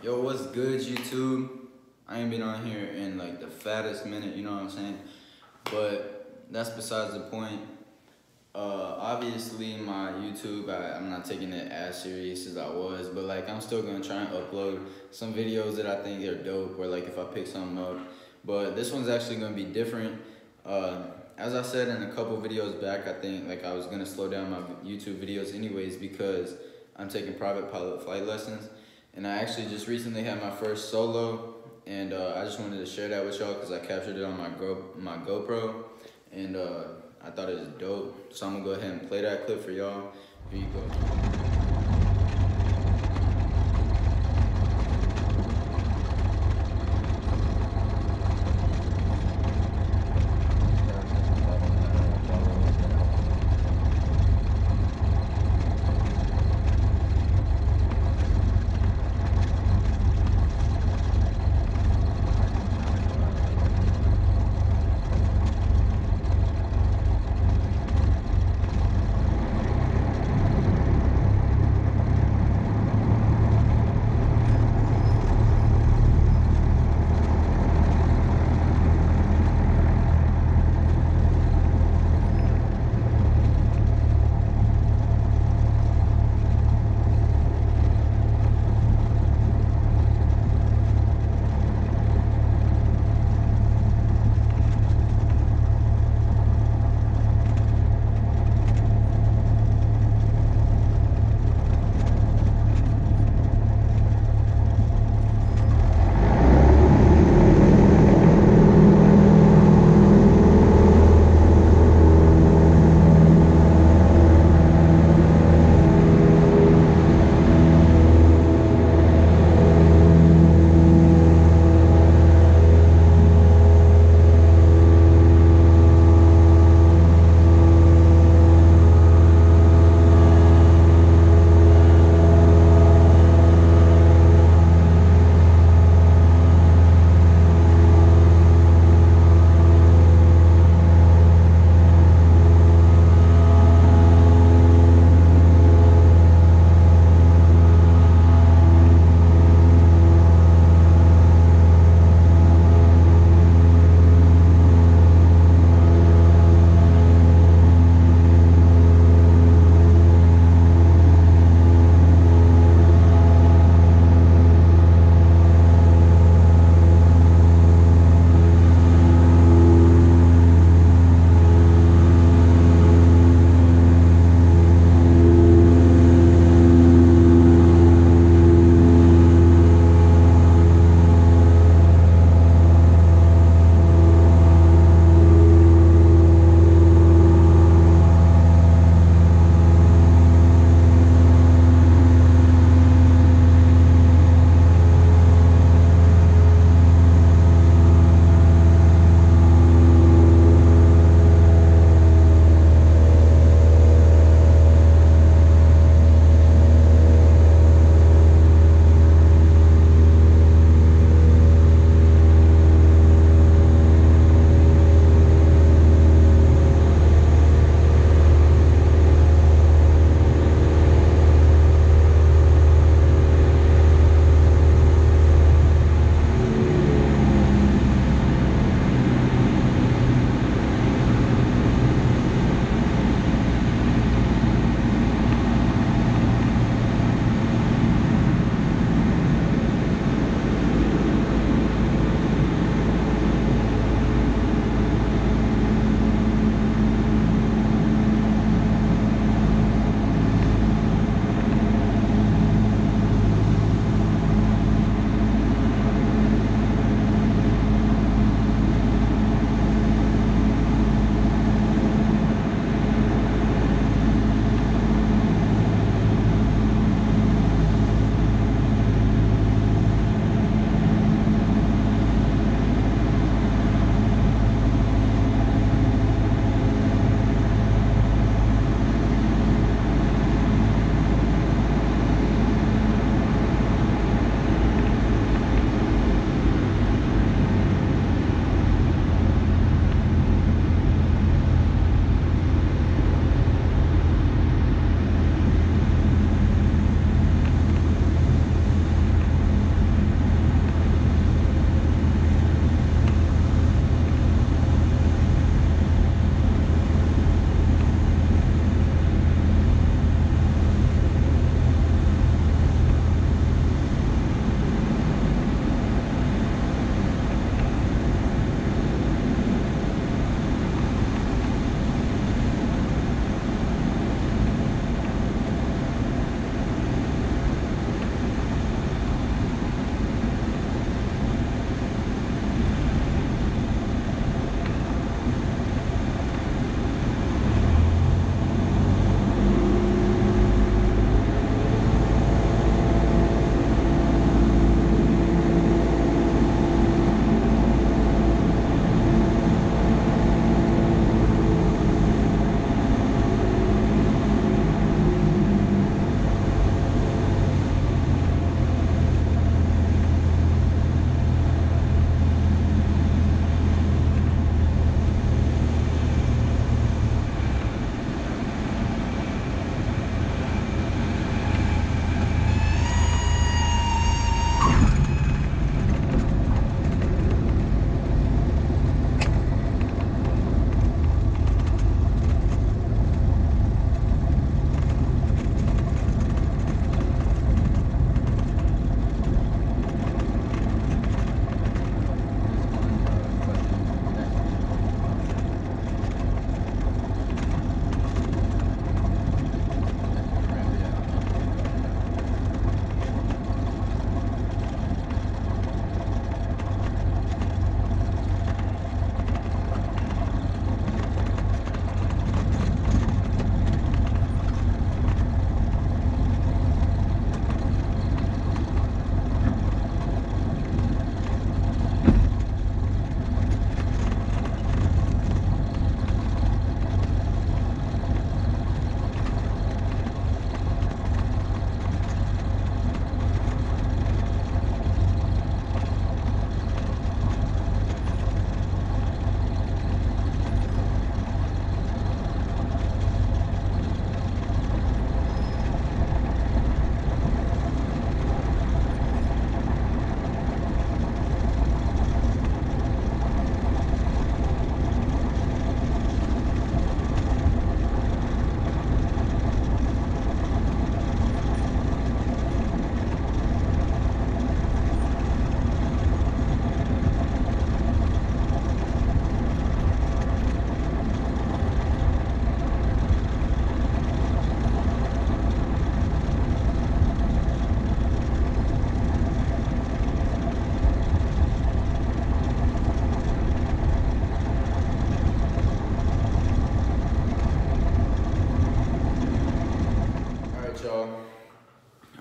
Yo, what's good, YouTube? I ain't been on here in like the fattest minute, you know what I'm saying? But that's besides the point. Obviously, my YouTube, I'm not taking it as serious as I was, but like I'm still gonna try and upload some videos that I think are dope, or like if I pick something up. But this one's actually gonna be different. As I said in a couple videos back, I think like I was gonna slow down my YouTube videos anyways because I'm taking private pilot flight lessons. And I actually just recently had my first solo, and I just wanted to share that with y'all because I captured it on my GoPro, and I thought it was dope. So I'm gonna go ahead and play that clip for y'all. Here you go.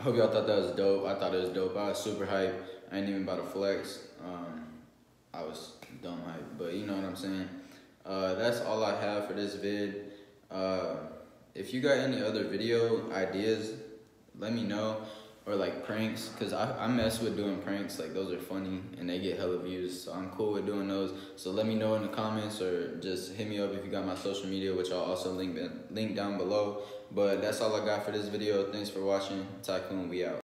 hope y'all thought that was dope. I thought it was dope. I was super hyped. I ain't even about to flex. I was dumb hyped, but you know what I'm saying. That's all I have for this vid. If you got any other video ideas, let me know. Or like pranks, cause I mess with doing pranks. Like those are funny and they get hella views, so I'm cool with doing those. So let me know in the comments or just hit me up if you got my social media, which I'll also link down below. But that's all I got for this video. Thanks for watching. Tycoon, we out.